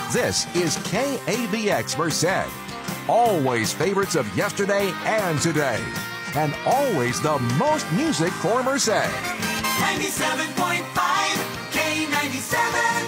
This is KABX Merced. Always favorites of yesterday and today. And always the most music for Merced. 97.5 K97.